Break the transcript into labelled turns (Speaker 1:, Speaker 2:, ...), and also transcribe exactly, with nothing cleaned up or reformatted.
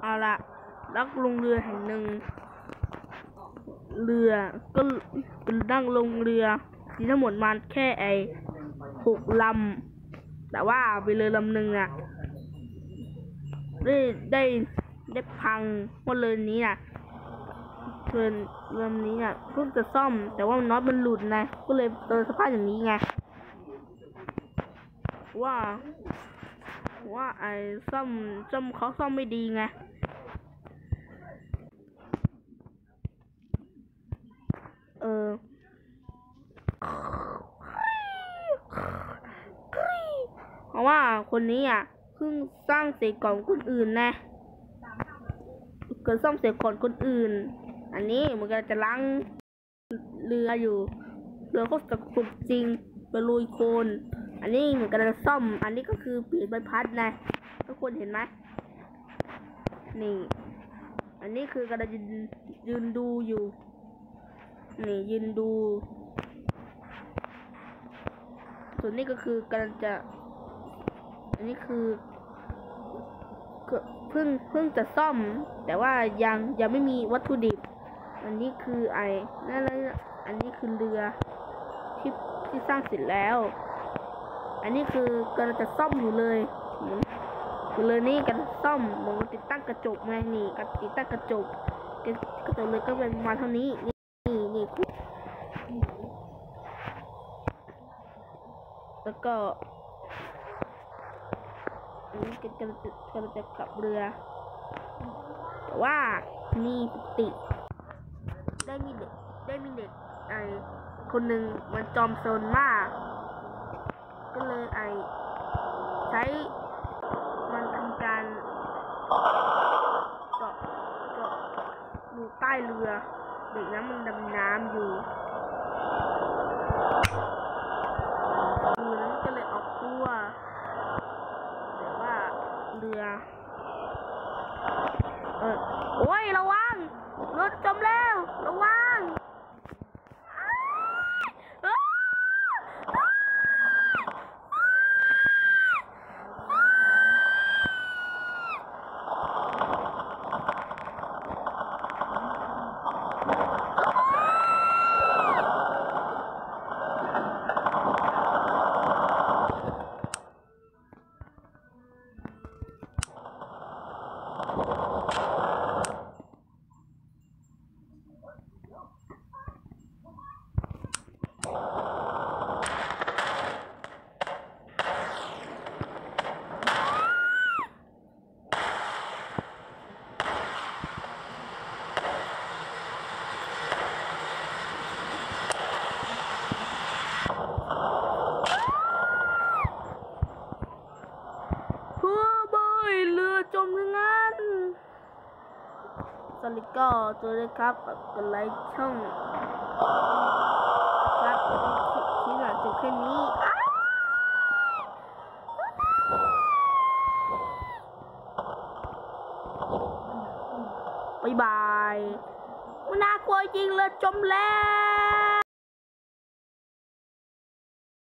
Speaker 1: เอาละนักลงเรือแห่งหนึ่งเรือก็นั่งลงเรือมีทั้งหมดมาแค่ไอหกลำแต่ว่าไปเรือลำหนึ่งอ่ะได้ได้ได้พังเพราะเรือนี้อ่ะเรือลำนี้อ่ะเพิ่งจะซ่อมแต่ว่าน็อตมันหลุดไงก็เลยเจอสภาพอย่างนี้ไงว่าว่าไอ้ซ่อมซ่อมเขาซ่อมไม่ดีไงเออเพราะว่าคนนี้อ่ะเพิ่งสร้างเสร็จก่อนคนอื่นนะเกิดซ่อมเสร็จก่อนคนอื่นอันนี้มันก็จะล้างเรืออยู่เรือเขาตะกุบจริงไปลุยโคลนอันนี้เหมือนกันจะซ่อมอันนี้ก็คือเปลี่ยนใบพัดนะทุกคนเห็นไหมนี่อันนี้คือกำลังยืนยืนดูอยู่นี่ยืนดูส่วนนี้ก็คือกำลังจะอันนี้คือเพิ่งเพิ่งจะซ่อมแต่ว่ายังยังไม่มีวัตถุดิบอันนี้คือไอ้นั่นแล้วอันนี้คือเรือที่ที่สร้างเสร็จแล้วอันนี้คือกำลังจะซ่อมอยู่เลยคือเลยนี่กันซ่อมเหมือนติดตั้งกระจกไงนี่กันติดตั้งกระจกกระจกเลยก็เป็นประมาณเท่านี้นี่นี่แล้วก็อันนี้ก็จะกำลังจะกลับเรือแต่ว่ามีปกติได้มีเด็กได้มีเด็กไอคนหนึ่งมันจอมโซนมากก็เลยไอใช้มันทำการเจาะเจาะดูใต้เรือเด็กนั้นมันดำน้ำอยู่เรือนั้นก็เลยออกตัวแต่ว่าเรือเออโอ้ยระวังรถจมแล้วระวังจมงั้นสวัสดีก็ตัวเลยครับกดไลค์ช่องครับที่หลังจบแค่นี้บ๊ายบายน่ากลัวจริงเลยจมแล้ว